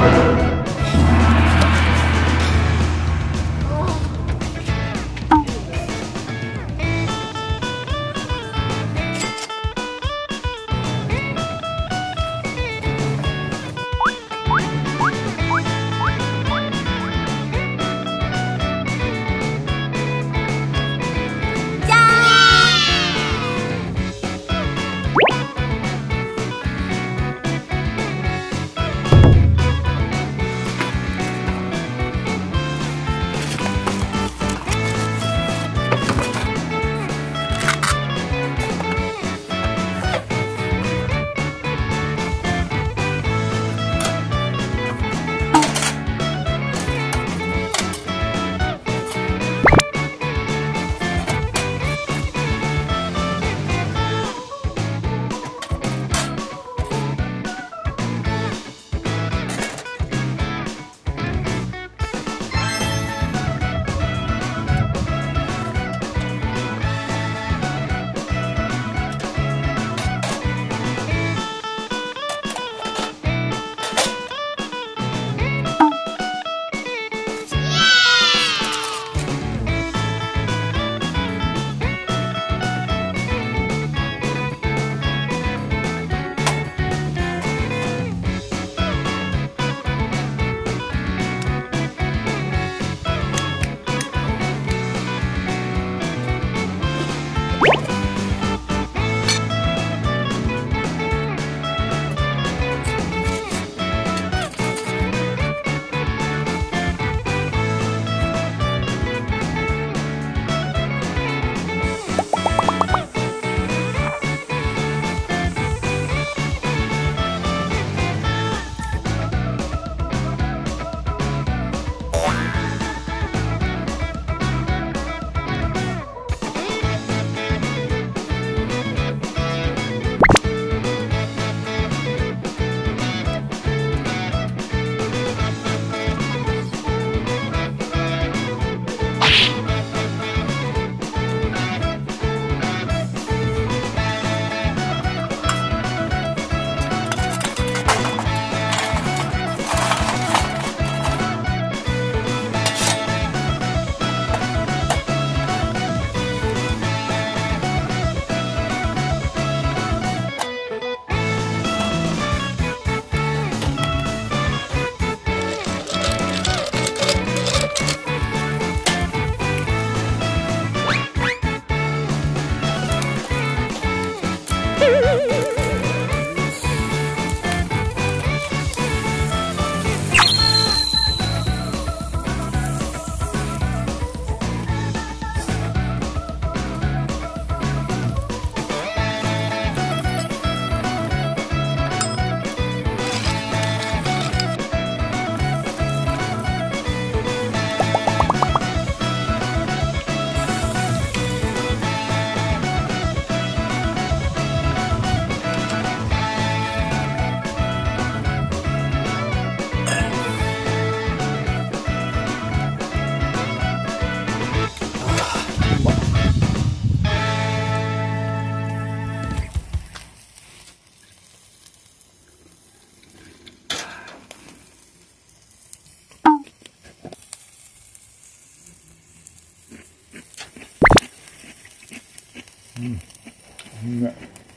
うめえ。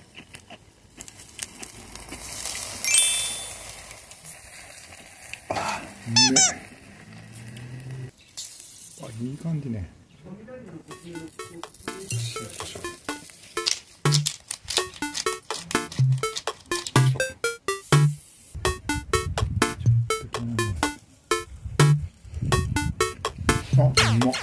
あ、うめえ。あ、いい感じね。あ、うまっ。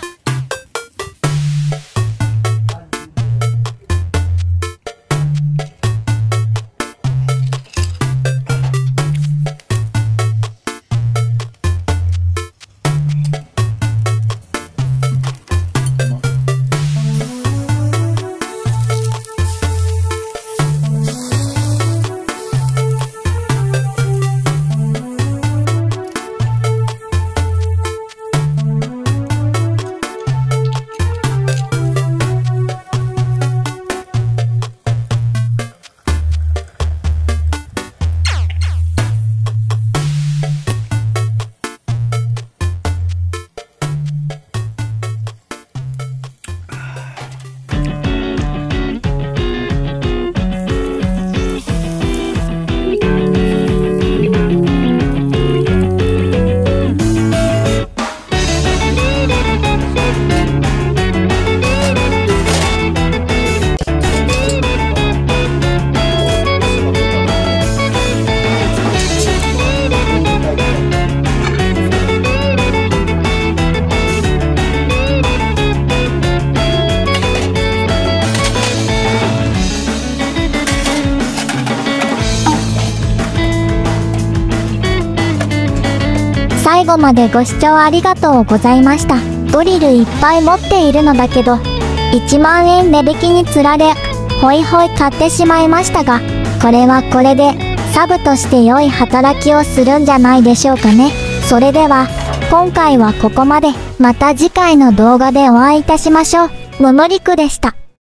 最後までご視聴ありがとうございました。ドリルいっぱい持っているのだけど、1万円値引きにつられ、ホイホイ買ってしまいましたが、これはこれで、サブとして良い働きをするんじゃないでしょうかね。それでは、今回はここまで。また次回の動画でお会いいたしましょう。むむりくでした。